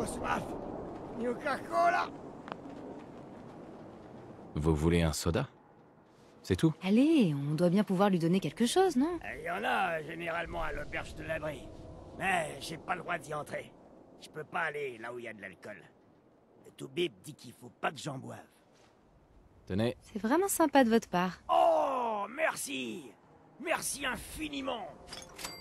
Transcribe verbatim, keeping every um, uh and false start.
soif. Coca-Cola. Vous voulez un soda? C'est tout? Allez, on doit bien pouvoir lui donner quelque chose, non? Il y en a généralement à l'auberge de l'abri. Mais j'ai pas le droit d'y entrer. Je peux pas aller là où il y a de l'alcool. Le Toubib dit qu'il faut pas que j'en boive. Tenez. C'est vraiment sympa de votre part. Oh, merci. Merci infiniment.